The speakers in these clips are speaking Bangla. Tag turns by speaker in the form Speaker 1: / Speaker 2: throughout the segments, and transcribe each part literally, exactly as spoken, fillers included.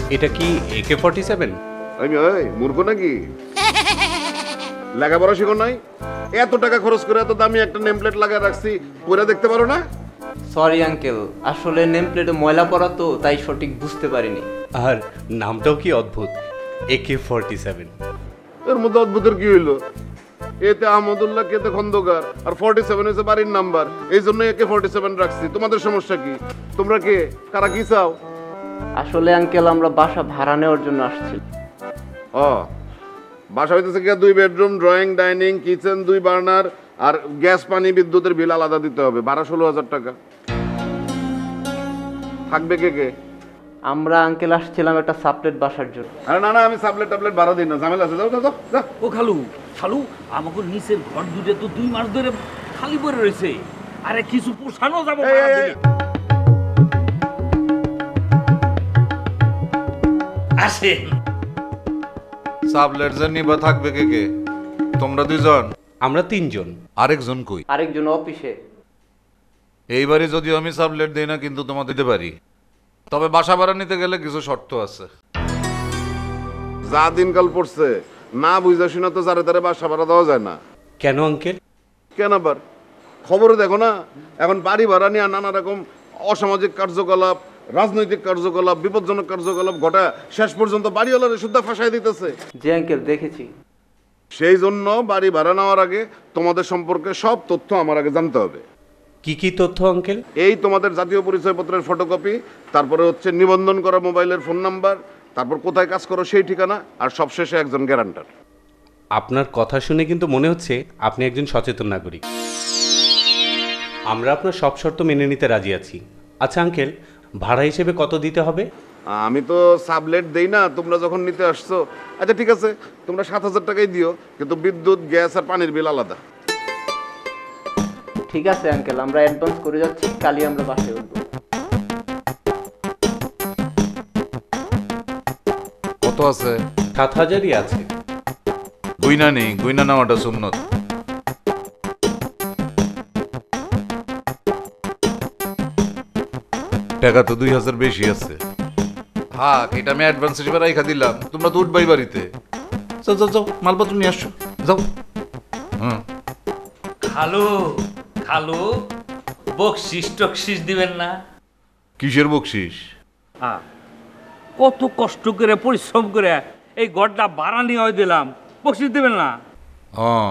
Speaker 1: এটা কি একে ফর্টি সেভেন?
Speaker 2: আমি ওই মূর্খ নাকি? লেখাপড়া শিখো নাই? এত টাকা খরচ করে এত দামি একটা নেম প্লেট লাগিয়ে রাখছি, পরে দেখতে পারো না?
Speaker 3: সরি আঙ্কেল, আসলে নেম প্লেটে ময়লা পড়া তো, তাই সঠিক বুঝতে পারিনি।
Speaker 1: আর নামটাও কি অদ্ভুত, একে ফর্টি সেভেন।
Speaker 2: এর মধ্যে অদ্ভুতের কি হইলো? এতে আহমদুল্লাহ, কেতে খন্দকার, আর ফর্টি সেভেন হচ্ছে বাড়ির নাম্বার, এই জন্য একে ফর্টি সেভেন রাখছি। তোমাদের সমস্যা কি? তোমরা কে, কারা কি চাও?
Speaker 3: আসলে আঙ্কেল আমরা বাসা ভাড়া নেওয়ার জন্য আসছি।
Speaker 2: ও, বাসা হইতেছে কি দুই বেডরুম, ড্রয়িং, ডাইনিং, কিচেন, দুই বার্নার, আর গ্যাস, পানি, বিদ্যুতের বিল আলাদা দিতে হবে। ভাড়া ষোলো হাজার টাকা। থাকবে কে কে?
Speaker 3: আমরা আঙ্কেল আসছিলাম একটা সাবলেট বাসার জন্য।
Speaker 2: আরে না না, আমি সাবলেট টাবলেট ভাড়া দিই না, ঝামেলা আছে। যাও যাও যাও।
Speaker 4: ও খালু, খালু আমাকে নিচের ঘর দুটো তো দুই মাস ধরে খালি পড়ে রয়েছে। আরে কিছু পোষানো যাবো। আসেন।
Speaker 5: সাবলেট যে নিবা থাকবে কে কে? তোমরা দুইজন?
Speaker 1: আমরা তিনজন।
Speaker 5: আরেকজন কই?
Speaker 3: আরেকজন অফিসে।
Speaker 5: এইবারে যদিও আমি সাবলেট দেই না, কিন্তু তোমাদের দিতে পারি। তবে বাসা ভাড়া নিতে গেলে কিছু শর্ত আছে।
Speaker 2: যা দিনকাল পড়ছে, না বুঝা শুনা তো যারে তারে বাসা ভাড়া দেওয়া যায় না।
Speaker 1: কেন আঙ্কেল?
Speaker 2: কেন আবার? খবরে দেখো না, এখন বাড়ি ভাড়া নিয়ে নানা রকম অসামাজিক কার্যকলাপ, রাজনৈতিক কার্যকলাপ, বিপজ্জনক কার্যকলাপ ঘটা শেষ পর্যন্ত বাড়িওয়ালারে শুদ্ধ ফাঁসাই দিতেছে।
Speaker 3: জি আঙ্কেল, দেখেছি।
Speaker 2: সেই জন্য বাড়ি ভাড়া নেওয়ার আগে তোমাদের সম্পর্কে সব তথ্য আমার আগে জানতে হবে।
Speaker 1: কি কি তথ্য আঙ্কেল?
Speaker 2: এই তোমাদের জাতীয় পরিচয়পত্রের ফটোকপি, তারপরে হচ্ছে নিবন্ধন করা মোবাইলের ফোন নাম্বার, তারপর কোথায় কাজ করো সেই ঠিকানা, আর সবশেষে একজন গ্যারান্টার।
Speaker 1: আপনার কথা শুনে কিন্তু মনে হচ্ছে আপনি একজন সচেতন নাগরিক। আমরা আপনার সব শর্ত মেনে নিতে রাজি আছি। আচ্ছা আঙ্কেল, ভাড়া হিসেবে কত দিতে হবে?
Speaker 2: আমি তো সাবলেট দেই না, তোমরা যখন নিতে আসছো। আচ্ছা ঠিক আছে, তোমরা সাত হাজার টাকাই দিও, কিন্তু বিদ্যুৎ, গ্যাস আর পানির বিল আলাদা।
Speaker 3: ঠিক আছে আঙ্কেল, আমরা অ্যাডভান্স করে যাচ্ছি, কালই আমরা বাসায় উঠবো।
Speaker 5: কত আছে?
Speaker 1: সাত হাজারই আছে।
Speaker 5: গুইনা নেই, গুইনা নেওয়াটা সুন্নত। টাকা তো দুই হাজার বেশি আছে। হ্যাঁ, এটা আমি অ্যাডভান্স হিসেবে রাইখা দিলাম। তোমরা তো উঠবাই বাড়িতে। যাও যাও যাও, মালপত্র নিয়ে আসছো, যাও। হুম।
Speaker 4: খালু, খালু বকশিস টকশিস দিবেন না?
Speaker 5: কিসের বকশিস?
Speaker 4: হ্যাঁ, কত কষ্ট করে পরিশ্রম করে এই ঘরটা ভাড়া নিয়ে দিলাম, বকশিস দিবেন না?
Speaker 5: হ্যাঁ,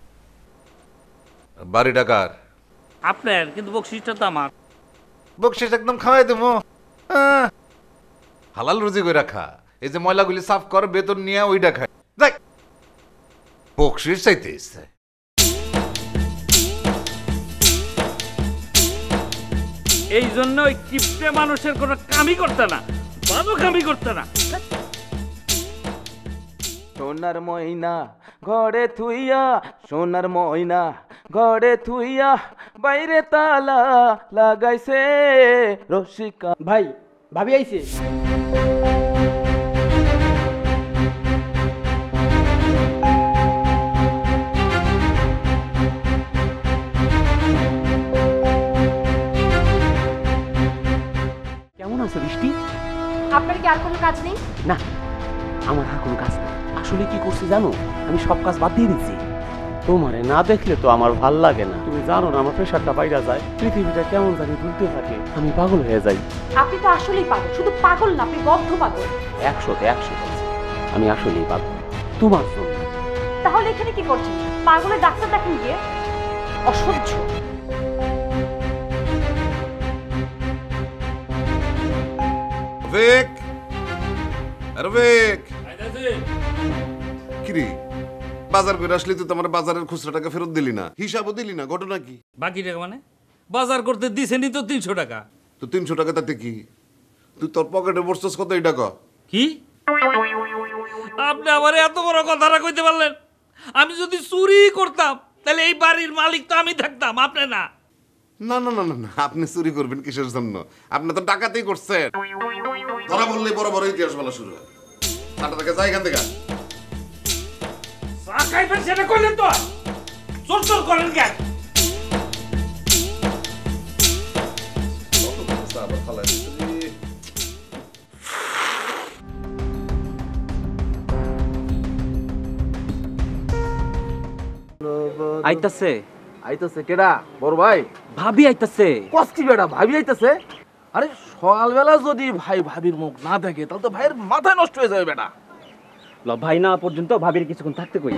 Speaker 5: বাড়ি টাকার
Speaker 4: আপনার, কিন্তু বকশিসটা তো আমার।
Speaker 5: বকশিস একদম খাওয়াই দেবো। হালাল রুজি করে রাখা, এই যে ময়লাগুলি সাফ কর, বেতন নিয়ে ওইটা খায়। দেখ, বকশিস চাইতে ইচ্ছে।
Speaker 4: এই জন্য ওই কিপটে মানুষের কোনো কামই করতে না, ভালো কামই করতে না।
Speaker 6: সোনার ময়না ঘরে থুইয়া, সোনার ময়না ঘরে থুইয়া, বাইরে তালা লাগাইছে রসিকা।
Speaker 7: ভাই, ভাবি আইছে।
Speaker 6: কেমন আছে বৃষ্টি?
Speaker 8: আপনার কি আর কোনো কাজ নেই?
Speaker 6: না, আমার আর কোনো কাজ নেই। আসলে কি করছি জানো, আমি সব কাজ বাদ দিয়ে দিচ্ছি। তোমারে না দেখলে তো আমার ভাল লাগে না। তুমি জানো না, আমার প্রেশারটা বাইরে যায়, পৃথিবীটা কেমন জানি ঘুরতে থাকে, আমি পাগল হয়ে যাই।
Speaker 8: আপনি তো আসলেই পাগল, শুধু পাগল না, আপনি বদ্ধ পাগল।
Speaker 6: একশোতে একশো বলছি, আমি আসলেই পাগল তোমার জন্য।
Speaker 8: তাহলে এখানে কি করছেন? পাগলের ডাক্তার দেখেন গিয়ে। অসহ্য।
Speaker 5: রফিক, রফিক, কিরে বাজার করে আসলি তুই? তোমার বাজারের খুচরা টাকা ফেরত দিলি না, হিসাবও দিলি না, ঘটনা কি?
Speaker 4: বাকি টাকা মানে? বাজার করতে দিছেনি তো তিনশো টাকা।
Speaker 5: তো তিনশো টাকা তাতে কি? তুই তোর পকেটে বসছিস কত এই টাকা?
Speaker 4: কি আপনি আমার এত বড় কথাটা কইতে পারলেন? আমি যদি চুরি করতাম তাহলে এই বাড়ির মালিক তো আমি থাকতাম, আপনি না।
Speaker 5: না না না না, আপনি চুরি করবেন কিসের জন্য? আপনি তো ডাকাতেই করছেন। ধরা বললেই বড় বড় ইতিহাস বলা শুরু হয়। টাকা টাকা যাই এখান থেকে।
Speaker 4: খাইবেন সেটা করলেন তো, চোর চোর করেন কেন?
Speaker 7: আইতাছে
Speaker 9: আইতাছে কেডা বড় ভাই?
Speaker 7: ভাবি আইতাছে।
Speaker 9: কষ্টি বেটা ভাবি আইতাছে? আরে সকালবেলা যদি ভাই ভাবির মুখ না দেখে তাহলে তো ভাইয়ের মাথায় নষ্ট হয়ে যাবে বেটা।
Speaker 7: ল ভাই না পর্যন্ত ভাবির কিছুক্ষণ থাকতে কই।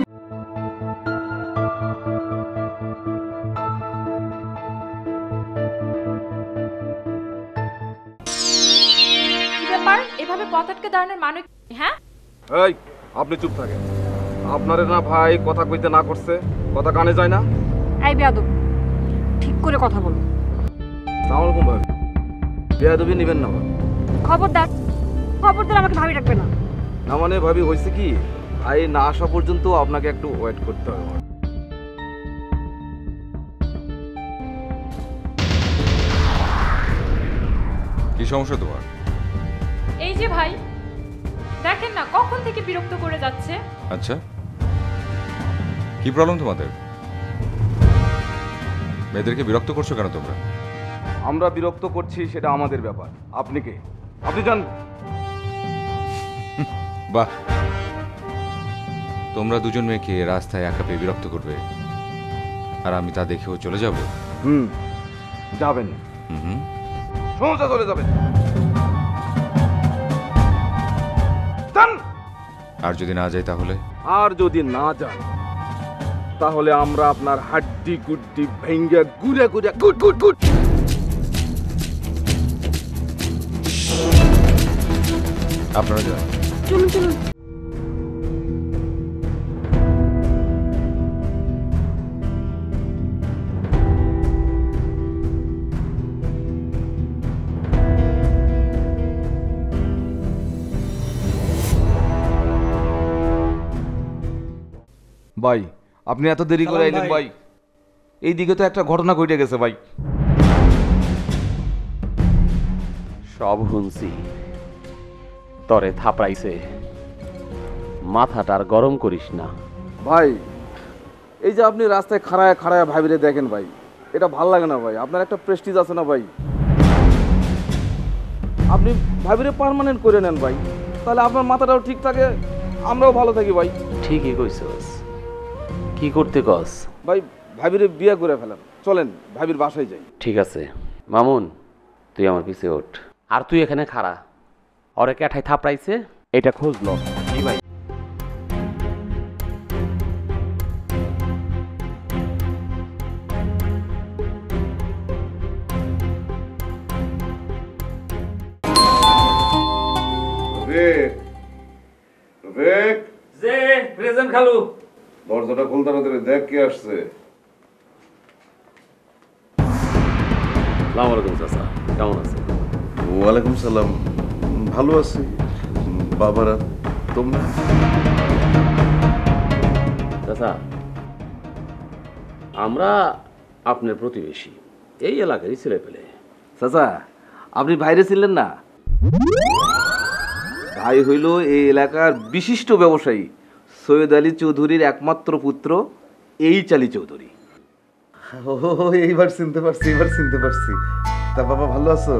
Speaker 8: কি ব্যাপার এভাবে পথ আটকে দাঁড়ানোর মানে কি? হ্যাঁ
Speaker 9: এই আপনি চুপ থাকেন। আপনারে না ভাই কথা কইতে না করছে, কথা কানে যায় না?
Speaker 8: এই বেয়াদব ঠিক করে কথা বলো।
Speaker 9: সালাম আলাইকুম ভাই। বেয়াদবি নিবেন না ভাই।
Speaker 8: খবরদার খবরদার আমাকে ভাবি রাখবে না।
Speaker 9: না মানে ভাবি হয়েছে কি, ভাই না আসা পর্যন্ত আপনাকে একটু ওয়েট করতে হবে।
Speaker 10: কি সমস্যা তোমার?
Speaker 8: এই যে ভাই দেখেন না কখন থেকে বিরক্ত করে যাচ্ছে।
Speaker 10: আচ্ছা, কি প্রবলেম তোমাদের? মেয়েদেরকে বিরক্ত করছো কেন তোমরা?
Speaker 9: আমরা বিরক্ত করছি সেটা আমাদের ব্যাপার, আপনি কে? আপনি জান।
Speaker 10: বাহ, তোমরা দুজন মেয়েকে রাস্তায় একা পেয়ে বিরক্ত করবে আর আমি তা দেখেও চলে যাব?
Speaker 9: হুম যাবেন।
Speaker 10: হুম
Speaker 9: সোজা চলে যাবেন।
Speaker 10: আর যদি না যাই তাহলে?
Speaker 9: আর যদি না যান তাহলে আমরা আপনার হাড্ডি গুড্ডি ভেঙ্গে গুড়ে গুড়ে গুট গুট গুট।
Speaker 10: আপনারা যান।
Speaker 8: চলুন চলুন।
Speaker 9: ভাই আপনি এত দেরি করে আইলেন ভাই? এই দিকে তো একটা ঘটনা ঘটে গেছে ভাই।
Speaker 6: সব শুনছি, তরে থাপড়াইছে, মাথাটার গরম করিস না।
Speaker 9: ভাই এই যে আপনি রাস্তায় খাড়ায় খাড়ায় ভাবিরে দেখেন ভাই, এটা ভাল লাগে না ভাই। আপনার একটা প্রেস্টিজ আছে না ভাই, আপনি ভাবিরে পার্মানেন্ট করে নেন ভাই, তাহলে আপনার মাথাটাও ঠিক থাকে, আমরাও ভালো থাকি ভাই।
Speaker 6: ঠিকই কইছস, কি করতে কস?
Speaker 9: ভাই ভাবিরে বিয়ে করে ফেলেন, চলেন ভাবির বাসায় যাই।
Speaker 6: ঠিক আছে মামুন, তুই আমার পিছে ওঠ, আর তুই এখানে খাড়া। ওরে ক্যাঠাই থাপড়াইছে এটা খোঁজ ল।
Speaker 9: জি ভাই।
Speaker 2: রফিক, রফিক,
Speaker 4: যে প্রেজেন্ট খালু।
Speaker 2: দরজাটা খুলতে না দিলে দেখ কে আসছে।
Speaker 6: সালাম আলাইকুম চাচা, কেমন আছে?
Speaker 2: ওয়ালাইকুম সালাম, ভালো আছি। বাবারা তোমরা?
Speaker 6: চাচা আমরা আপনার প্রতিবেশী, এই এলাকারই ছেলে পেলে।
Speaker 9: চাচা আপনি বাইরে ছিলেন না? ভাই হইল এই এলাকার বিশিষ্ট ব্যবসায়ী সৈয়দ আলী চৌধুরীর একমাত্র পুত্র এই চালি চৌধুরী।
Speaker 2: ও এইবার চিনতে পারছি, এবার চিনতে পারছি। তা বাবা ভালো আছো?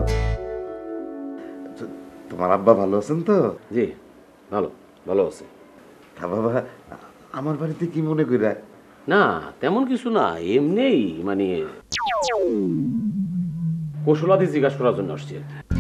Speaker 2: তোমার আব্বা ভালো আছেন তো?
Speaker 6: জি ভালো, ভালো আছে।
Speaker 2: তা বাবা আমার বাড়িতে কি মনে কইরা?
Speaker 6: না তেমন কিছু না, এমনিই মানে কৌশলাদি জিজ্ঞাসা করার জন্য আসছে।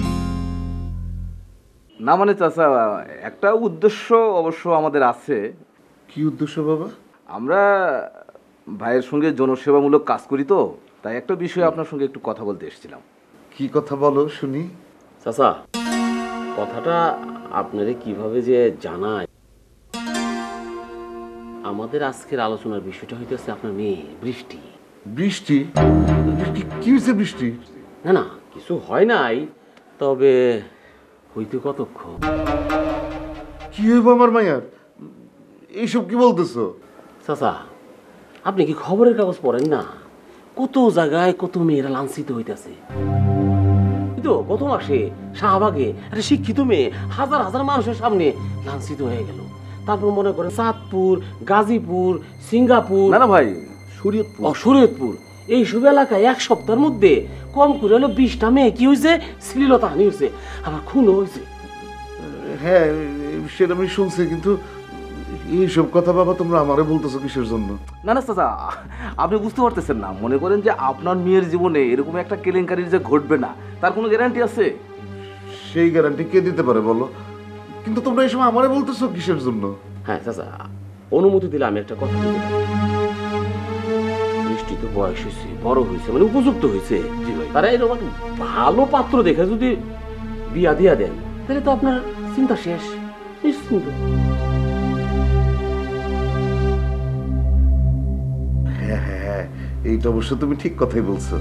Speaker 9: না মানে চাচা একটা উদ্দেশ্য অবশ্য আমাদের আছে।
Speaker 2: কি উদ্দেশ্য বাবা?
Speaker 9: আমরা ভাইয়ের সঙ্গে জনসেবামূলক কাজ করি তো, তাই একটা বিষয়ে আপনার সঙ্গে একটু কথা বলতে এসেছিলাম।
Speaker 2: কি কথা বলো শুনি।
Speaker 6: চাচা কথাটা আপনারে কিভাবে যে জানায়, আমাদের আজকের আলোচনার বিষয়টা হইতেছে আপনার মেয়ে বৃষ্টি।
Speaker 2: বৃষ্টি? কি- কি হয়েছে বৃষ্টি?
Speaker 6: না না কিছু হয় নাই, তবে হইতে কতক্ষণ।
Speaker 2: কি হইব আমার মায়ার? এইসব কি বলতেছো?
Speaker 6: চাচা আপনি কি খবরের কাগজ পড়েন না? কত জায়গায় কত মেয়েরা লাঞ্ছিত হইতেছে। তো গত মাসে শাহবাগে একটা শিক্ষিত মেয়ে হাজার হাজার মানুষের সামনে লাঞ্ছিত হয়ে গেল। তারপর মনে করেন চাঁদপুর, গাজীপুর, সিঙ্গাপুর,
Speaker 9: না না ভাই শরীয়তপুর,
Speaker 6: ও শরীয়তপুর, এইসব এলাকায় এক সপ্তাহের মধ্যে কম করে হলো বিশটা মেয়ে কি হয়েছে, শ্লীলতাহানি হয়েছে, আবার খুনও হয়েছে।
Speaker 2: হ্যাঁ সেটা আমি শুনছি, কিন্তু এইসব কথা বাবা তোমরা আমারে বলতেছো কিসের জন্য?
Speaker 9: না না চাচা, আপনি বুঝতে পারতেছেন না। মনে করেন যে আপনার মেয়ের জীবনে এরকম একটা কেলেঙ্কারি যে ঘটবে না, তার কোনো গ্যারান্টি আছে?
Speaker 2: সেই গ্যারান্টি কে দিতে পারে বলো? কিন্তু তোমরা এই সময় আমারে বলতেছো কিসের জন্য?
Speaker 6: হ্যাঁ চাচা, অনুমতি দিলে আমি একটা কথা বলতে পারি। বৃষ্টি তো বয়স হয়েছে, বড় হয়েছে, মানে উপযুক্ত হয়েছে। জি ভাই, তারা এরকম একটা ভালো পাত্র দেখে যদি বিয়া দিয়া দেন তাহলে তো আপনার চিন্তা শেষ, নিশ্চিন্ত।
Speaker 2: হ্যাঁ হ্যাঁ হ্যাঁ, এইটা অবশ্য তুমি ঠিক কথাই বলছো,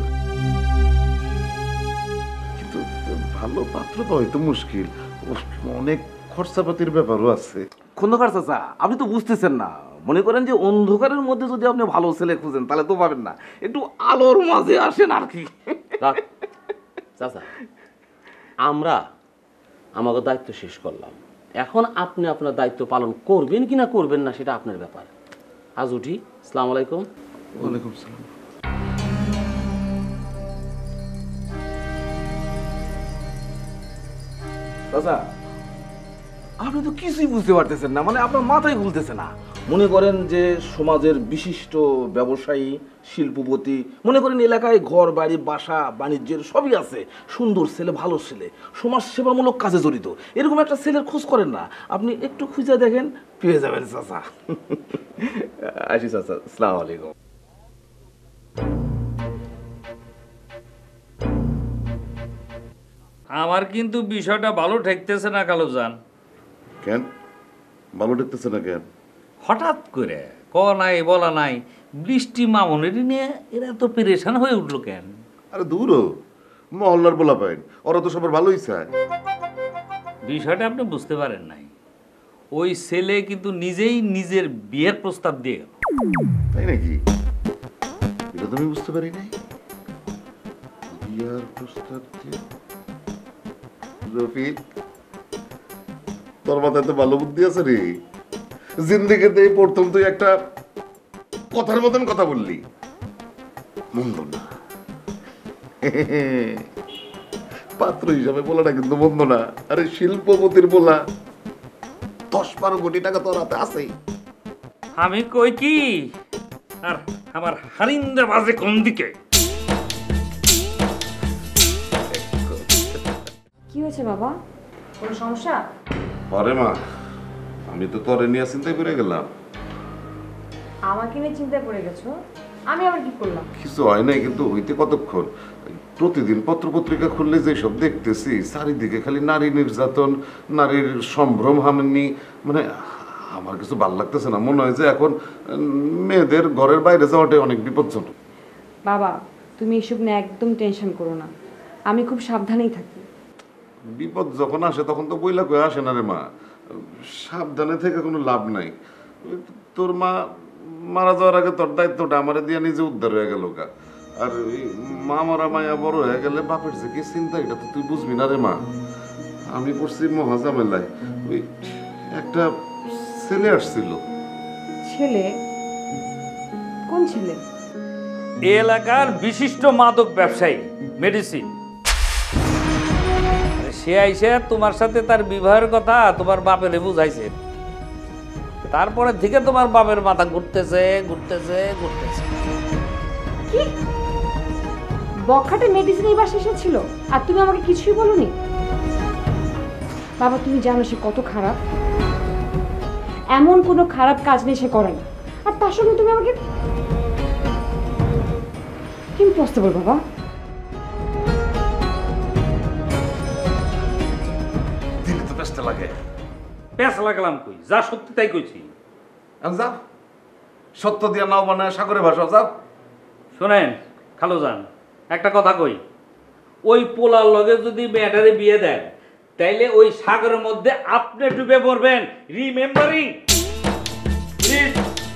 Speaker 2: কিন্তু ভালো পাত্র পাওয়া তো মুশকিল, অনেক খরচাপাতির ব্যাপারও আছে।
Speaker 9: খন্দকার চাচা, আপনি তো বুঝতেছেন না। মনে করেন যে অন্ধকারের মধ্যে যদি আপনি ভালো ছেলে খুঁজেন তাহলে তো পাবেন না, একটু আলোর মাঝে আসেন আর কি।
Speaker 6: চাচা, আমরা আমাকে দায়িত্ব শেষ করলাম, এখন আপনি আপনার দায়িত্ব পালন করবেন কিনা করবেন না সেটা আপনার ব্যাপার। আজ উঠি। আসসালামু আলাইকুম।
Speaker 2: ওয়ালাইকুম সালাম।
Speaker 9: চাচা, আপনি তো কিছুই বুঝতে পারতেছেন না, মানে আপনার মাথায় খুলতেছে না। মনে করেন যে সমাজের বিশিষ্ট ব্যবসায়ী, শিল্পপতি, মনে করেন এলাকায় ঘর বাড়ি বাসা বাণিজ্যের সবই আছে, সুন্দর ছেলে, ভালো ছেলে, সমাজ সেবামূলক কাজে জড়িত, এরকম একটা ছেলের খোঁজ করেন না, আপনি একটু খুঁজে দেখেন, পেয়ে যাবেন চাচা। আসি চাচা, আসসালামু আলাইকুম।
Speaker 4: আমার কিন্তু বিষয়টা ভালো ঠেকতেছে না কালুজান।
Speaker 2: কেন ভালো দেখতেছে না কেন?
Speaker 4: হঠাৎ করে ক নাই বলা নাই বৃষ্টি মামনের নিয়ে এরা তো পেরেশান হয়ে উঠলো কেন?
Speaker 2: আরে দূরও, মহল্লার বলা পাইন, ওরা তো সবার ভালোই চায়।
Speaker 4: বিষয়টা আপনি বুঝতে পারেন নাই, ওই ছেলে কিন্তু নিজেই নিজের বিয়ের প্রস্তাব দিয়ে গেল।
Speaker 2: তাই নাকি? এটা তো আমি বুঝতে পারি নাই। বিয়ার প্রস্তাব দিয়ে? রফিক, তোর মাথায় তো ভালো বুদ্ধি আছে রে। জিন্দিগিতে এই প্রথম তুই একটা কথার মতন কথা বললি, মন্দ না। পাত্র হিসাবে বলাটা কিন্তু মন্দ না। আরে শিল্পপতির বলা, দশ বারো কোটি টাকা তোর হাতে আছেই।
Speaker 4: আমি কই কি, আর আমার হারিন্দা বাজে কোন দিকে?
Speaker 8: কি হয়েছে বাবা, কোনো সমস্যা?
Speaker 2: আরে মা, আমি তো তোরে নিয়ে চিন্তায় পড়ে গেলাম।
Speaker 8: আমাকে নিয়ে চিন্তায় পড়ে গেছো? আমি আবার কি করলাম?
Speaker 2: কিছু হয় নাই, কিন্তু হইতে কতক্ষণ? প্রতিদিন পত্রপত্রিকা খুললে যে সব দেখতেছি, চারিদিকে খালি নারী নির্যাতন, নারীর সম্ভ্রম হানি, মানে আমার কিছু ভালো লাগতেছে না। মনে হয় যে এখন মেয়েদের ঘরের বাইরে যাওয়াটাই অনেক বিপজ্জনক।
Speaker 8: বাবা, তুমি এসব নিয়ে একদম টেনশন করো না, আমি খুব সাবধানেই থাকি।
Speaker 2: বিপদ যখন আসে তখন তো বইলা কয়ে আসে না রে মা, সাবধানে থেকে কোনো লাভ নাই। তোর মা মারা যাওয়ার আগে তোর দায়িত্বটা আমারে দিয়ে নিজে উদ্ধার হয়ে গেল গা। আর মা মরা মায়া বড় হয়ে গেলে বাপের যে কি চিন্তা, এটা তো তুই বুঝবি না রে মা। আমি পড়ছি মহাজামেলায়, ওই একটা ছেলে আসছিল।
Speaker 8: ছেলে? কোন ছেলে?
Speaker 4: এই এলাকার বিশিষ্ট মাদক ব্যবসায়ী, মেডিসিন। সে আইসে তোমার সাথে তার বিবাহের কথা তোমার বাপেরে বুঝাইছে, তারপরে থেকে তোমার বাপের মাথা ঘুরতেছে ঘুরতেছে ঘুরতেছে।
Speaker 8: কি বখাটে মেডিসিন এই বাসে এসেছিল আর তুমি আমাকে কিছুই বলনি? বাবা, তুমি জানো সে কত খারাপ, এমন কোনো খারাপ কাজ নেই সে করে না, আর তার সঙ্গে তুমি আমাকে ইম্পসিবল বাবা।
Speaker 2: দিলে তো পেছতে লাগে।
Speaker 4: পেঁচ লাগলাম কই, যা সত্যি তাই কইছি।
Speaker 2: যা সত্য দিয়া নাও বানায় সাগরে ভাসা যাও।
Speaker 4: শোনেন খালুজান, একটা কথা কই, ওই পোলার লগে যদি মেয়েটারে বিয়ে দেন তাইলে ওই সাগরের মধ্যে আপনি ডুবে পড়বেন। Remembering please.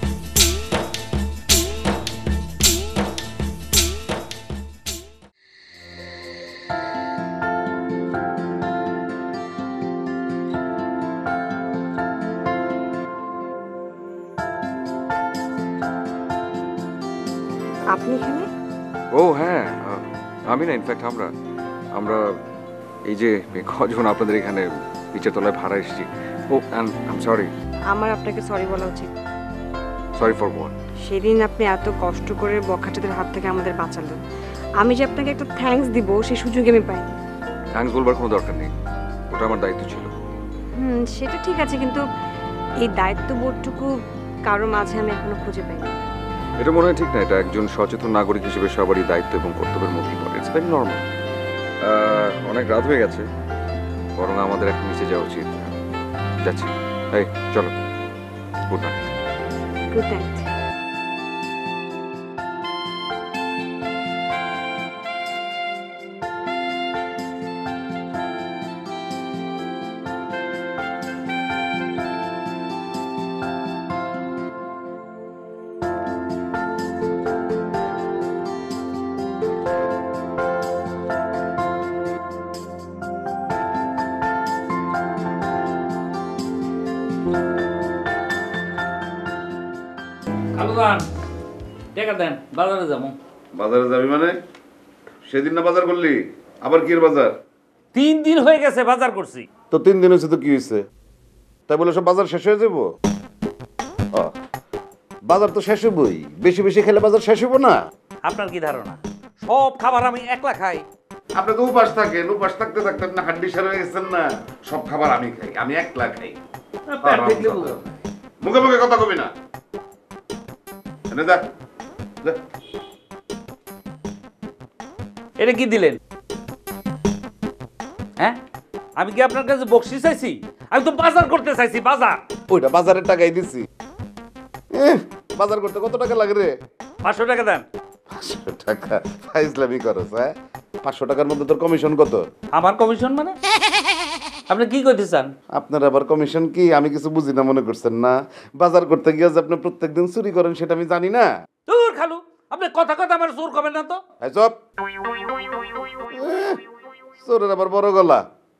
Speaker 8: আপনি এখানে?
Speaker 10: ও হ্যাঁ, আহ, আমি না, ইনফ্যাক্ট আমরা আমরা এই যে কজন আপনাদের এখানে নিচের তলায় ভাড়া এসেছি। Oh I am sorry.
Speaker 8: আমার আপনাকে সরি বলা উচিত।
Speaker 5: Sorry for what?
Speaker 8: সেদিন আপনি এত কষ্ট করে বখাটেদের হাত থেকে আমাদের বাঁচালেন, আমি যে আপনাকে একটা থ্যাঙ্কস দিব সেই সুযোগ আমি পাইনি।
Speaker 10: থ্যাঙ্কস বলবার কোনো দরকার নেই, ওটা আমার দায়িত্ব ছিল।
Speaker 8: হুম, সেটা ঠিক আছে, কিন্তু এই দায়িত্ববোধটুকু কারো মাঝে আমি এখনো খুঁজে পাইনি।
Speaker 10: এটা মনে হয় ঠিক না, এটা একজন সচেতন নাগরিক হিসেবে সবারই দায়িত্ব এবং কর্তব্যের মধ্যেই পড়ে। It's very normal. অনেক রাত হয়ে গেছে, বরং আমাদের এখন নিচে যাওয়া উচিত। যাচ্ছি। এই চলো, গুড নাইট।
Speaker 8: Good night.
Speaker 4: খালু যান, টাকা দেন, বাজারে যাবো।
Speaker 2: বাজারে যাবি মানে? সেদিন না বাজার করলি, আবার কি এর বাজার?
Speaker 4: তিন দিন হয়ে গেছে বাজার করছি।
Speaker 2: তো তিন দিন হয়েছে তো কি হয়েছে? তাই বলে সব বাজার শেষ হয়ে যাবো? ও, বাজার তো শেষ হবই, বেশি বেশি খেলে বাজার শেষ হবো না?
Speaker 4: আপনার কি ধারণা সব খাবার আমি একলা খাই?
Speaker 2: আপনি তো উপাস থাকেন, উপাস থাকতে থাকতে না হাড্ডি সার হয়ে গেছেন না। সব খাবার আমি খাই, আমি একলা খাই।
Speaker 4: পেট দেখলে বুঝো।
Speaker 2: মুখে মুখে কথা কবি না। এনে যা, যা।
Speaker 4: এটা কি দিলেন? হ্যাঁ, আমি কি আপনার কাছে বকশিশ চাইছি? আমি তো বাজার করতে চাইছি, বাজার।
Speaker 2: ওইটা বাজারের টাকাই দিছি। এহ, বাজার করতে কত টাকা লাগে রে?
Speaker 4: পাঁচশো টাকা দেন।
Speaker 2: পাঁচশো টাকা? ফাইজলামি করস? হ্যাঁ, পাঁচশো টাকার মধ্যে তোর কমিশন কত?
Speaker 4: আমার কমিশন মানে? আপনি কি করতে চান?
Speaker 2: আপনার আবার কমিশন কি? আমি কিছু বুঝি না মনে করছেন না? বাজার করতে গিয়ে যে আপনি প্রত্যেকদিন চুরি করেন সেটা আমি জানি না?
Speaker 4: দূর খালু, আপনি কথা কথা আমার চোর করবেন না তো।
Speaker 2: এই চুপ। এহ, চোরের আবার বড় গলা।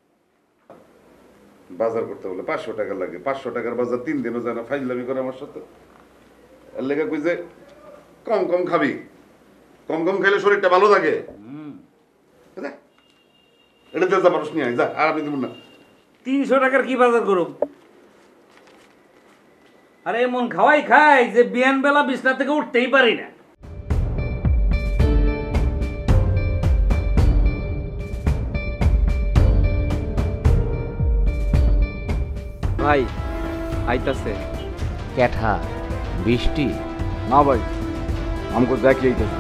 Speaker 2: বাজার করতে বলে পাঁচশো টাকা লাগে, পাঁচশো টাকার বাজার তিন দিনও যায় না। ফাইজলামি করে আমার সাথে। এর লেগে কই যে কম কম খাবি, কম কম খেলে শরীরটা ভালো থাকে। যা, এটা যা, যা মানুষ নিয়ে আয়, যা। আর আমি দেবো না।
Speaker 4: তিনশো টাকার কি বাজার করুন? আরে এমন খাওয়াই খাই যে বিয়ান বেলা বিছনা থেকে উঠতেই পারি না।
Speaker 7: ভাই আইতাছে।
Speaker 6: ক্যাঠা বৃষ্টি
Speaker 9: না ভাই, আমাকে দেখি আইতেছে।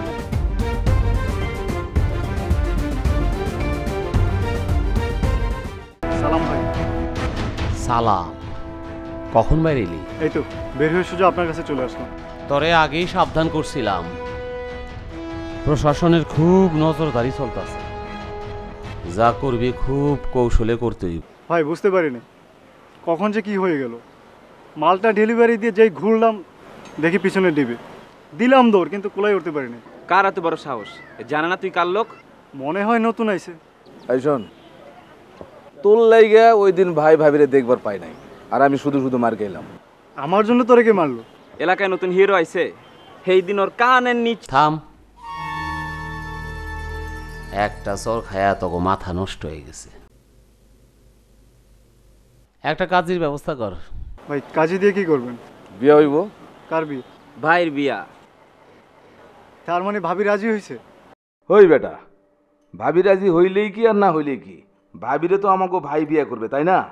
Speaker 11: সালাম ভাই।
Speaker 6: সালাম। কখন বাইরে এলি?
Speaker 11: এই তো বের হয়ে সোজা আপনার কাছে চলে আসলাম।
Speaker 6: তরে আগেই সাবধান করছিলাম, প্রশাসনের খুব নজরদারি চলতেছে, যা করবি খুব কৌশলে করতে হইব।
Speaker 11: ভাই বুঝতে পারিনি কখন যে কি হয়ে গেল। মালটা ডেলিভারি দিয়ে যেই ঘুরলাম দেখি পিছনে ডিবে, দিলাম দৌড়, কিন্তু কোলাই উঠতে পারিনি।
Speaker 7: কার এত বড় সাহস? জানা না তুই কার লোক?
Speaker 11: মনে হয় নতুন আইছে।
Speaker 9: এই শোন, তোর লাইগা ওই দিন ভাই ভাবিরে দেখবার পাই নাই, আর আমি শুধু শুধু মার গেলাম।
Speaker 11: আমার জন্য তোরে কে মারলো?
Speaker 7: এলাকায় নতুন হিরো আইছে, সেই দিন ওর কানের নিচ।
Speaker 6: থাম, একটা চর খায়া তোকে মাথা নষ্ট হয়ে গেছে। একটা কাজের ব্যবস্থা কর।
Speaker 11: ভাই কাজে দিয়ে কি করবেন?
Speaker 9: বিয়া হইব।
Speaker 11: কার বিয়ে?
Speaker 7: ভাইয়ের বিয়া।
Speaker 11: তার মানে ভাবি রাজি হয়েছে?
Speaker 9: হই বেটা, ভাবি রাজি হইলেই কি আর না হইলেই কি, ভাবিরে তো আমাকে ভাই বিয়া করবে, তাই না?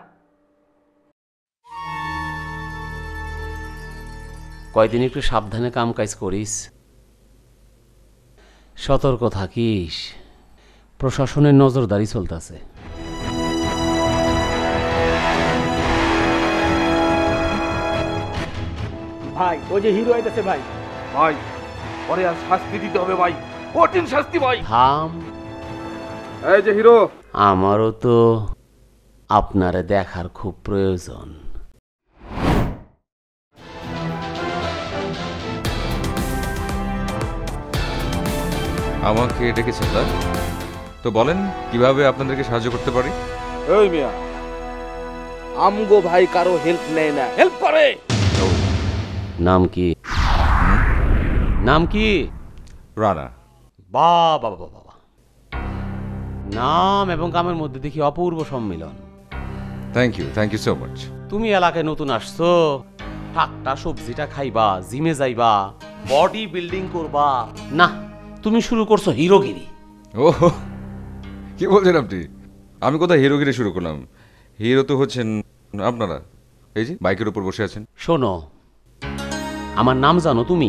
Speaker 6: কয়দিন একটু সাবধানে কাম কাজ করিস, সতর্ক থাকিস, প্রশাসনের নজরদারি চলতেছে।
Speaker 7: ভাই ওই যে হিরো আইতাছে ভাই।
Speaker 9: ভাই পরে আর শাস্তি দিতে হবে ভাই, কঠিন শাস্তি ভাই।
Speaker 6: থাম,
Speaker 9: এই যে হিরো,
Speaker 6: আমারও তো আপনারে দেখার খুব প্রয়োজন।
Speaker 10: আমাকে ডেকেছেন স্যার, তো বলেন কিভাবে আপনাদেরকে সাহায্য করতে পারি?
Speaker 9: এই মিয়া, আমগো ভাই কারো হেল্প নেয় না, হেল্প করে।
Speaker 6: নাম কি? নাম কি?
Speaker 10: রানা।
Speaker 6: বাবা বাবা বাবা, নাম এবং কামের মধ্যে দেখি অপূর্ব সম্মিলন।
Speaker 10: Thank you, thank you so much.
Speaker 6: তুমি এলাকায় নতুন আসছো, টাটকা সবজিটা খাইবা, জিমে যাইবা, বডি বিল্ডিং করবা, না তুমি শুরু করছো হিরোগিরি।
Speaker 10: ও কি বলছেন আপনি? আমি কোথায় হিরোগিরি শুরু করলাম? হিরো তো হচ্ছেন আপনারা, এই যে বাইকের উপর বসে আছেন।
Speaker 6: শোনো, আমার নাম জানো তুমি?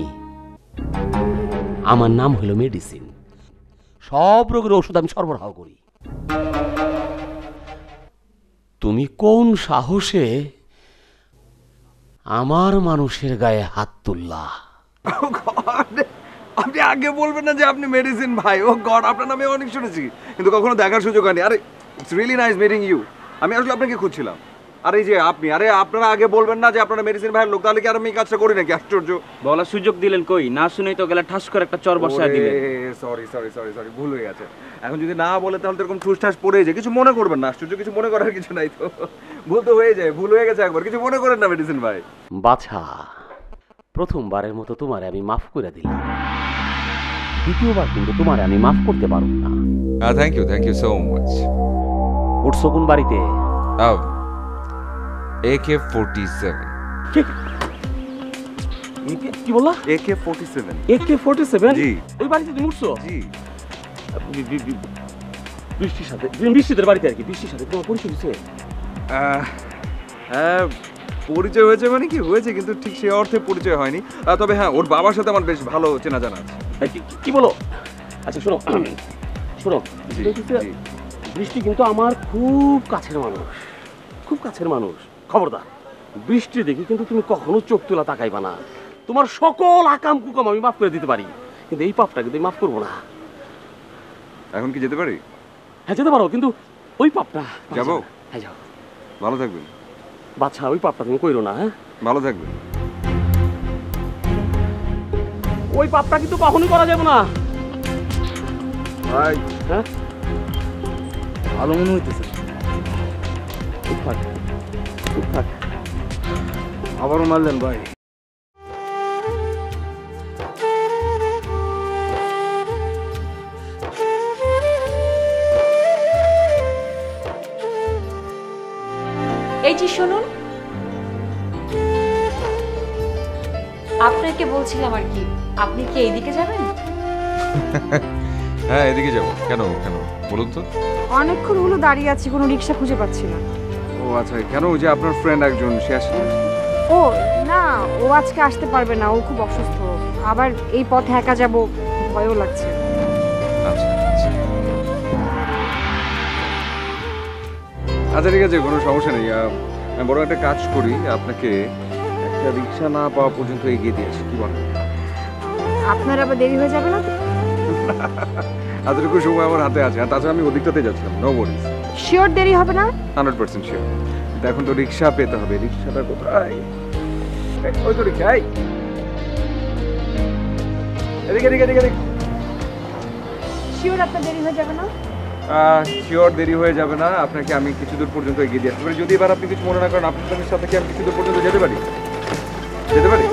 Speaker 6: আমার নাম হলো মেডিসিন। সব রোগের ওষুধ আমি সরবরাহ করি। তুমি কোন সাহসে আমার মানুষের গায়ে হাত তুললা?
Speaker 10: আপনি আগে বলবেন না যে আপনি মেডিসিন ভাই? ও গড, আপনার নামে অনেক শুনেছি কিন্তু কখনো দেখার সুযোগ হয়নি। আরে it's really nice meeting you. আমি আসলে আপনাকে খুঁজছিলাম। আরে এই যে আপনি, আরে আপনারা আগে বলবেন না যে আপনারা মেডিসিন ভাইয়ের লোক, তাহলে কি আর আমি এই কাজটা করি নাকি? আশ্চর্য।
Speaker 7: বলার সুযোগ দিলেন কই? না শুনেই তো গেলে ঠাস করে একটা চর বসায় দিলেন।
Speaker 10: সরি সরি সরি সরি ভুল হয়ে গেছে। এখন যদি না বলে তাহলে তো এরকম ঠুস ঠাস পড়ে যায়। কিছু মনে করবেন না, আশ্চর্য, কিছু মনে করার কিছু নাই তো। ভুল তো হয়ে যায়, ভুল হয়ে গেছে একবার, কিছু মনে করেন না মেডিসিন ভাই।
Speaker 6: বাছা, প্রথমবারের মতো তোমারে আমি মাফ করে দিলাম, দ্বিতীয়বার কিন্তু তোমারে আমি মাফ করতে পারব না।
Speaker 10: Thank you, thank you so much.
Speaker 6: উঠছো কোন বাড়িতে?
Speaker 10: A K forty seven.
Speaker 6: কি বললা?
Speaker 10: A K forty seven.
Speaker 6: A K forty seven?
Speaker 10: জি।
Speaker 6: ওই বাড়িতে তুমি উঠছো?
Speaker 10: জি।
Speaker 6: বৃষ্টির সাথে, বৃষ্টিদের বাড়িতে আর কি। বৃষ্টির সাথে তোমার পরিচয় হয়েছে?
Speaker 10: হ্যাঁ, পরিচয় হয়েছে মানে কি হয়েছে, কিন্তু ঠিক সে অর্থে পরিচয় হয়নি। তবে হ্যাঁ, ওর বাবার সাথে আমার বেশ ভালো চেনা জানা আছে।
Speaker 6: কি বলো? আচ্ছা শোনো শোনো, বৃষ্টি কিন্তু আমার খুব কাছের মানুষ, খুব কাছের মানুষ। খবরদার, বৃষ্টি দেখি কিন্তু তুমি কখনো চোখ তোলা তাকাইবা না। তোমার সকল আকাম কুকাম আমি মাফ করে দিতে পারি, কিন্তু এই পাপটা কিন্তু মাফ করবো না।
Speaker 10: এখন কি যেতে পারি?
Speaker 6: হ্যাঁ যেতে পারো, কিন্তু ওই পাপটা।
Speaker 10: যাবো?
Speaker 6: হ্যাঁ যাও।
Speaker 10: ভালো থাকবেন
Speaker 6: বাচ্চা, ওই পাপটা তুমি কইরো না। হ্যাঁ
Speaker 10: ভালো থাকবেন।
Speaker 6: ওই পাপটা কিন্তু কখনোই করা যাবে না
Speaker 9: ভাই।
Speaker 6: হ্যাঁ
Speaker 9: ভালো মনে হইতেছে। আবারও মারলেন ভাই।
Speaker 8: এই যে শুনুন, আপনাকে বলছিলাম আর কি, আপনি কি এইদিকে যাবেন?
Speaker 10: হ্যাঁ এদিকে যাবো। কেন কেন বলুন তো?
Speaker 8: অনেকক্ষণ হলো দাঁড়িয়ে আছি, কোনো রিক্সা খুঁজে পাচ্ছি না।
Speaker 10: ও আচ্ছা, কেন? ওই যে আপনার ফ্রেন্ড একজন, সে আসে?
Speaker 8: ও না, ও আজকে আসতে পারবে না, ও খুব অসুস্থ। আবার এই পথে একা যাব, ভয়ও লাগছে।
Speaker 10: আচ্ছা আচ্ছা আচ্ছা ঠিক আছে, কোনো সমস্যা নেই। আমি বড় একটা কাজ করি, আপনাকে একটা রিক্সা না পাওয়া পর্যন্ত এগিয়ে দিয়ে আসি, কি বলেন?
Speaker 8: আপনার আবার দেরি হয়ে যাবে না?
Speaker 10: এতটুকু সময় আমার হাতে আছে, আর তাছাড়া আমি ওদিকটাতে যাচ্ছিলাম। No worries.
Speaker 8: শিওর দেরি হবে না?
Speaker 10: Hundred percent sure. কিন্তু এখন তো রিক্সা পেতে হবে। রিক্সাটা কোথায়? ওই তো রিক্সা। এদিকে এদিকে এদিকে এদিকে।
Speaker 8: শিওর আপনার দেরি হয়ে যাবে না?
Speaker 10: শিওর দেরি হয়ে যাবে না। আপনাকে আমি কিছু দূর পর্যন্ত এগিয়ে দিয়ে আসতে পারি, যদি এবার আপনি কিছু মনে না করেন। আপনার সঙ্গে সাথে কি আমি কিছু দূর পর্যন্ত যেতে পারি? যেতে পারি?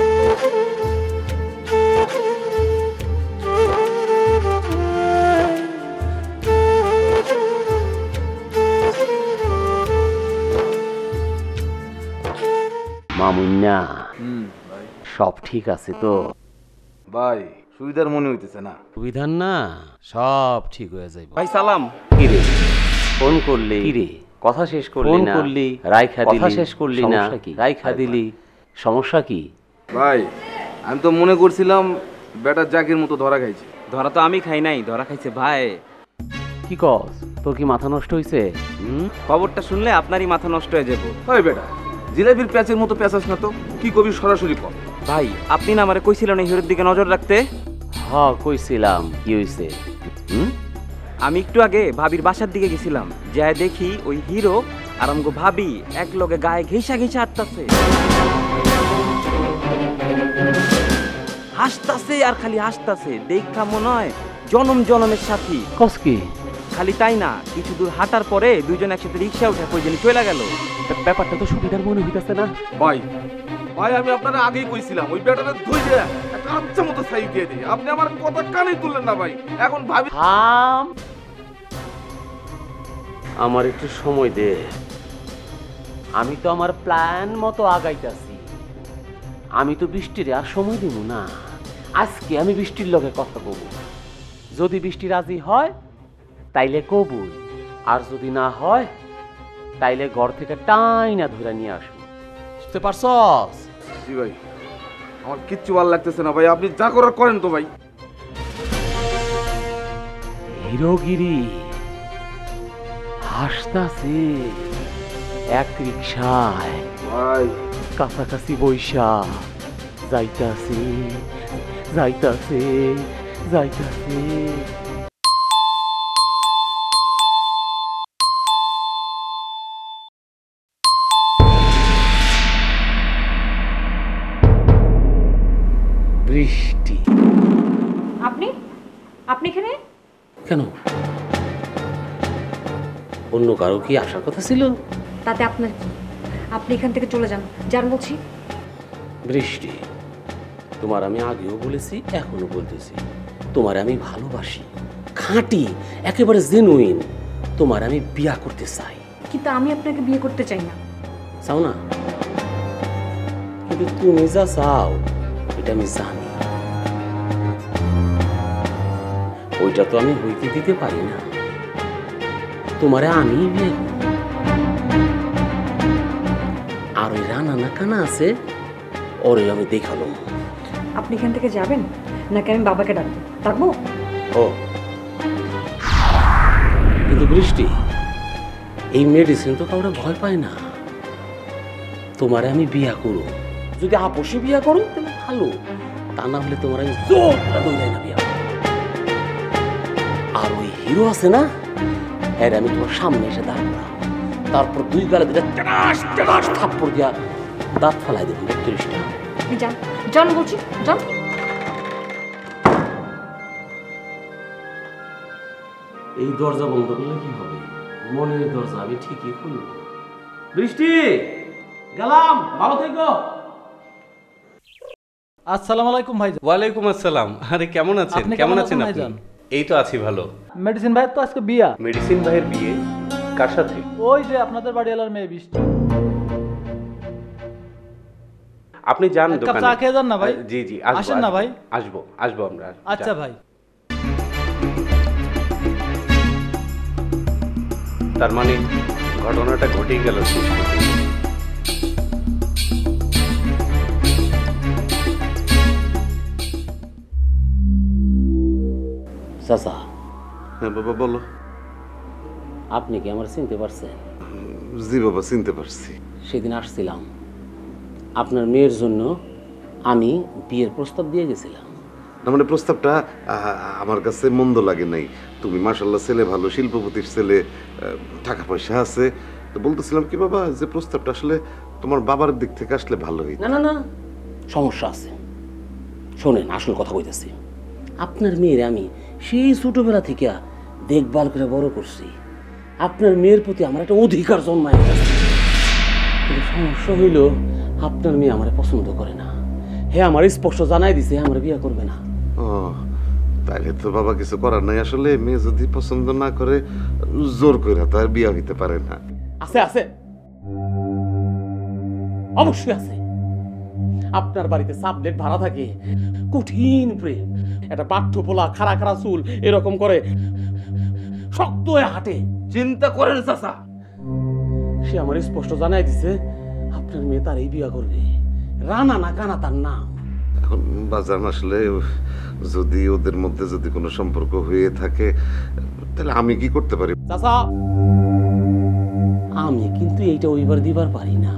Speaker 6: মামুন্না, সব ঠিক আছে তো?
Speaker 9: ভাই সুবিধার মনে হইতেছে না।
Speaker 6: সুবিধার না, সব ঠিক হয়ে যাবে।
Speaker 7: ভাই সালাম।
Speaker 6: কি রে ফোন করলি? কি রে কথা শেষ করলি না? করলি রাইখা দিলি, কথা শেষ করলি না, রাইখা দিলি, সমস্যা কি?
Speaker 9: ভাই আমি তো মনে করছিলাম বেটার জাকির মতো ধরা খাইছি।
Speaker 7: ধরা তো আমি খাই নাই, ধরা খাইছে ভাই।
Speaker 6: কি কস? তোর কি মাথা নষ্ট হইছে? হুম,
Speaker 7: খবরটা শুনলে আপনারই মাথা নষ্ট হয়ে যাবে।
Speaker 9: ওই বেটা, জিলাপির প্যাচের মতো প্যাচাস না তো, কি কবি সরাসরি কর।
Speaker 7: ভাই আপনি না আমারে কইছিলেন এই হিরোর দিকে নজর রাখতে?
Speaker 6: হ্যাঁ কইছিলাম। কি হইছে? হুম,
Speaker 7: আমি একটু আগে ভাবির বাসার দিকে গেছিলাম, যাই দেখি ওই হিরো আর আমগো ভাবি এক লগে গায়ে ঘেঁষা ঘেঁষা হাঁটতাছে, হাসতাছে আর খালি হাসতাছে। দেখা মনে হয় জনম জনমের সাথী।
Speaker 6: কস কি?
Speaker 7: খালি তাই না, কিছু দূর হাঁটার পরে দুইজন একসাথে রিক্সা উঠে কই জানি চলে গেল।
Speaker 6: ব্যাপারটা তো সুবিধার মনে হইতাছে না?
Speaker 9: ভাই ভাই আমি আপনারা আগেই কইছিলাম ওই বেটাটা ধুইয়া একটা আচ্ছা মতো সাইড দিয়ে দিই। আপনি আমার কথা কানেই তুললেন না ভাই। এখন ভাবি
Speaker 6: থাম, আমার একটু সময় দে। আমি তো আমার প্ল্যান মতো আগাইতাছি। আমি তো বৃষ্টির আর সময় দিব না। আজকে আমি বৃষ্টির লগে কথা বলবো। যদি বৃষ্টি রাজি হয় তাইলে কবুল, আর যদি না হয় তাইলে ঘর থেকে টাইনা ধরে নিয়ে আসবো। বুঝতে পারছস?
Speaker 9: জি ভাই, আমার কিচ্ছু ভালো লাগতেছে না ভাই, আপনি যা করার করেন তো ভাই।
Speaker 6: হিরোগিরি হাসতাছে এক রিক্সায়
Speaker 9: ভাই,
Speaker 6: কাছাকাছি বৈশা যাইতাছে যাইতাছে যাইতাছে। বৃষ্টি।
Speaker 8: আপনি আপনি এখানে
Speaker 6: কেন? অন্য কারো কি আসার কথা ছিল?
Speaker 8: তাতে আপনার কি? আপনি এখান থেকে চলে যান, যান বলছি।
Speaker 6: বৃষ্টি, তোমার আমি আগেও বলেছি, এখনো বলতেছি, তোমার আমি ভালোবাসি, খাঁটি, একেবারে জেনুইন। তোমার আমি বিয়া করতে চাই।
Speaker 8: কিন্তু আমি আপনাকে বিয়ে করতে চাই না।
Speaker 6: চাও না? কিন্তু তুমি যা চাও এটা আমি জানি। ওইটা তো আমি হইতে দিতে পারি না। তোমারে আমি বিয়ে করব। আর ওই রানা না কানা আছে, ওরে আমি দেখালো।
Speaker 8: আপনি এখান থেকে যাবেন নাকি আমি বাবাকে ডাকবো? ডাকবো?
Speaker 6: ও কিন্তু বৃষ্টি, এই মেডিসিন তো কাউরে ভয় পায় না। তোমারে আমি বিয়া করব। যদি আপসে বিয়া করো তাহলে ভালো, তা না হলে তোমার আমি জোর করে না বিয়া। আর ওই হিরো আছে না, হ্যাঁ আমি তোমার সামনে এসে দাঁড়াবো, তারপর দুই গালে দুটা টাস টাস থাপ্পড় দিয়া দাঁত ফেলাই দেবো বত্রিশটা।
Speaker 8: আপনি যান, যান বলছি, যান।
Speaker 6: এই দরজা বন্ধ করলে কি হবে? মনের দরজা আমি ঠিকই খুলব। বৃষ্টি, গেলাম, ভালো থেকো।
Speaker 12: আসসালামু আলাইকুম ভাইজান।
Speaker 1: ওয়ালাইকুম আসসালাম। আরে কেমন আছেন?
Speaker 12: আপনি
Speaker 1: কেমন
Speaker 12: কেমন
Speaker 1: আছেন
Speaker 12: আছেন
Speaker 1: আপনি?
Speaker 12: ভাইজান?
Speaker 1: এই তো আছি ভালো।
Speaker 12: মেডিসিন ভাইয়ের তো আজকে বিয়া।
Speaker 1: মেডিসিন ভাইয়ের বিয়ে কার সাথে?
Speaker 12: ওই যে আপনাদের বাড়িওয়ালার মেয়ে বৃষ্টি।
Speaker 1: আপনি যান
Speaker 12: এক কাপ
Speaker 1: দোকানে।
Speaker 12: চা খেয়ে যান না ভাই।
Speaker 1: জি জি, আসবো,
Speaker 12: আসেন না
Speaker 1: আসবো,
Speaker 12: ভাই।
Speaker 1: আসবো আসবো আমরা।
Speaker 12: আচ্ছা
Speaker 1: যান।
Speaker 12: ভাই।
Speaker 1: তার মানে ঘটনাটা ঘটেই গেল।
Speaker 6: চাচা।
Speaker 2: হ্যাঁ বাবা বলো।
Speaker 6: আপনি কি আমার চিনতে পারছেন?
Speaker 2: জি বাবা, চিনতে পারছি।
Speaker 6: সেদিন আসছিলাম আপনার মেয়ের জন্য, আমি বিয়ের প্রস্তাব দিয়ে গেছিলাম।
Speaker 2: না মানে প্রস্তাবটা আহ, আমার কাছে মন্দ লাগে নাই। তুমি মাশাল্লাহ ছেলে ভালো, শিল্পপতির ছেলে, আহ, টাকা পয়সা আছে। তো বলতেছিলাম কি বাবা, যে প্রস্তাবটা আসলে তোমার বাবার দিক থেকে আসলে ভালো হইতো।
Speaker 6: না না না, সমস্যা আছে। শোনেন, আসল কথা কইতেছি। আপনার মেয়ের আমি সেই ছোটবেলা থেকে দেখভাল করে বড় করছি। আপনার মেয়ের প্রতি আমার একটা অধিকার জন্মায় গেছে। কিন্তু সমস্যা হইল, আপনার মেয়ে আমার পছন্দ করে না। হ্যাঁ, আমার স্পষ্ট জানাই দিছে আমার বিয়ে করবে না।
Speaker 2: ও তাইলে তো বাবা কিছু করার নাই। আসলে মেয়ে যদি পছন্দ না করে, জোর করে তো আর বিয়ে হইতে পারে না।
Speaker 6: আছে আছে, অবশ্যই আছে। আপনার বাড়িতে সাবলেট ভাড়া থাকে, কঠিন প্রেম, একটা পাঠ্য পোলা, খাড়া খাড়া চুল, এরকম করে শক্ত হয়ে হাঁটে। চিন্তা করেন চাচা, সে আমার স্পষ্ট জানাই দিছে আপনার মেয়ে তার এই বিয়া করবে। রানা না কানা তার নাম।
Speaker 2: এখন বাজার আসলে যদি ওদের মধ্যে যদি কোনো সম্পর্ক হয়ে থাকে, তাহলে আমি কি করতে পারি?
Speaker 6: চাচা, আমি কিন্তু এইটা ওইবার দিবার পারি না।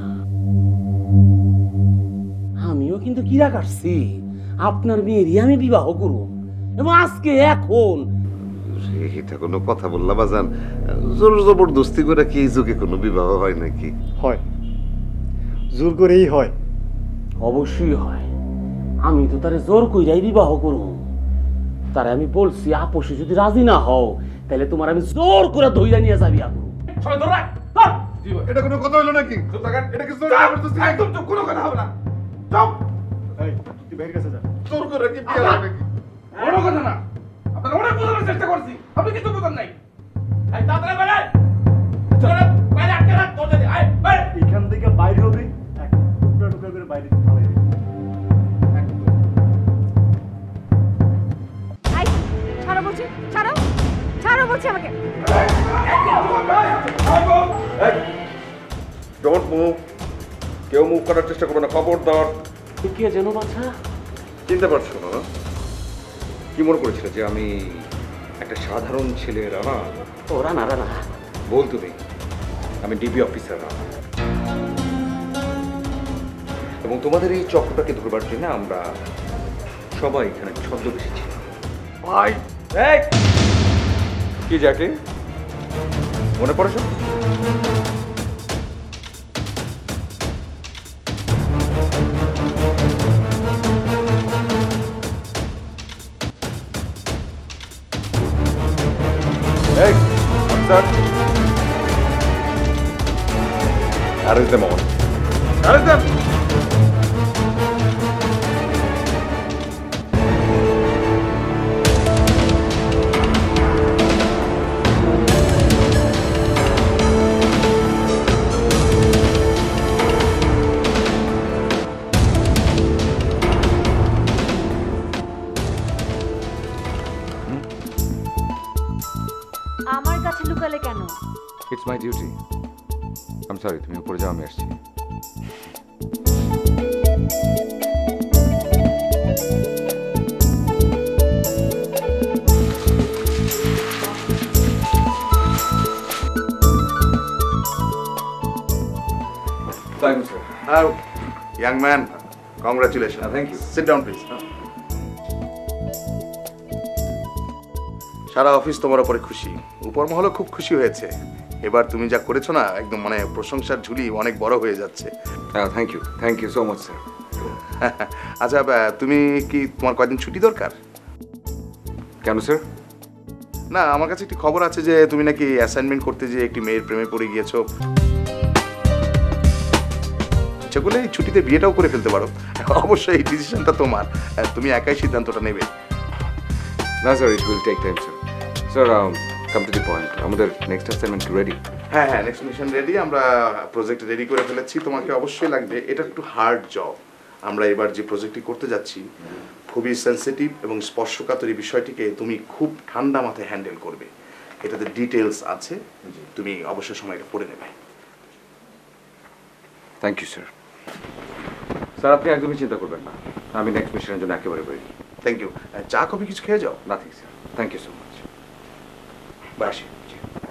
Speaker 6: আমিও কিন্তু কিরা কাটছি আপনার মেয়েরই আমি বিবাহ করব, এবং আজকে এখন।
Speaker 2: এটা কোনো কথা বললা বাজান? জোর জবরদস্তি করে কি এই যুগে কোনো বিবাহ হয় নাকি?
Speaker 11: হয়, জোর করেই হয়।
Speaker 6: অবশ্যই হয়। আমি তো তারে জোর কইরাই বিবাহ করব। তারে আমি বলছি, আপসে যদি রাজি না হও তাহলে তোমার আমি জোর করে ধইরা নিয়ে যাবি।
Speaker 2: এটা কোনো কথা হলো নাকি? এটা কি একদম চুপ, কোনো কথা হবে না। চুপ।
Speaker 11: এই তুই বাইরের কাছে যা।
Speaker 2: জোর করে কি বিয়ে হবে নাকি?
Speaker 9: বড় কথা না, আপনারা অনেক বোঝানোর চেষ্টা করছি, আপনি কিছু বোঝেন নাই। এই তাড়াতাড়ি বেড়ায়, চলে বাইরে আটকে রাখ, দরজা দিয়ে আয় বাইরে।
Speaker 11: এখান থেকে
Speaker 8: বলছি আমাকে।
Speaker 10: ডোন্ট মুভ, কেউ মুভ করার চেষ্টা করবে না, খবরদার।
Speaker 6: কে যেন বাছা?
Speaker 10: চিনতে পারছো না? কি মনে করেছিলে যে আমি একটা সাধারণ ছেলে রানা?
Speaker 6: ও রানা রানা
Speaker 10: বল তুমি, আমি ডিবি অফিসার রানা। এবং তোমাদের এই চক্রটাকে ধরবার জন্য আমরা সবাই এখানে ছদ্মবেশী ছিলাম। ভাই কি যাকে মনে পড়েছ? Hey, officer. Arrest them all. Arrest them.
Speaker 8: আমার কাছে লুকালে কেন?
Speaker 10: It's my duty. I'm sorry, তুমি উপরে যাও, আমি আসছি। Thank you, sir.
Speaker 2: Oh, young man, congratulations.
Speaker 10: Uh, thank you.
Speaker 2: Sit down, please. সারা অফিস তোমার উপরে খুশি, উপর মহলও খুব খুশি হয়েছে। এবার তুমি যা করেছো না, একদম মানে প্রশংসার ঝুলি অনেক বড় হয়ে যাচ্ছে।
Speaker 10: Thank you, thank you so much sir.
Speaker 2: আচ্ছা, তুমি কি তোমার কয়দিন ছুটি দরকার?
Speaker 10: কেন স্যার?
Speaker 2: না, আমার কাছে একটি খবর আছে যে তুমি নাকি অ্যাসাইনমেন্ট করতে যে একটি মেয়ের প্রেমে পড়ে গিয়েছো। ইচ্ছা করলে এই ছুটিতে বিয়েটাও করে ফেলতে পারো। অবশ্যই এই ডিসিশনটা তোমার, তুমি একাই সিদ্ধান্তটা নেবে।
Speaker 10: না sir, it will take time sir. Sir, come to the point, আমাদের নেক্সট অ্যাসাইনমেন্ট রেডি?
Speaker 2: হ্যাঁ হ্যাঁ, নেক্সট মিশন রেডি, আমরা প্রজেক্ট রেডি করে ফেলেছি। তোমাকে অবশ্যই লাগবে, এটা একটু হার্ড জব। আমরা এবার যে প্রজেক্টটি করতে যাচ্ছি খুবই সেন্সিটিভ এবং স্পর্শকাতর এই বিষয়টিকে তুমি খুব ঠান্ডা মাথায় হ্যান্ডেল করবে। এটাতে ডিটেলস আছে, তুমি অবশ্যই সময়টা পড়ে নেবে।
Speaker 10: Thank you sir. স্যার, আপনি একদমই চিন্তা করবেন না, আমি নেক্সট মিশনের জন্য একেবারে রেডি।
Speaker 2: Thank you. চা কফি কিছু খেয়ে যাও।
Speaker 10: Nothing sir, thank you so much.
Speaker 2: বাসি।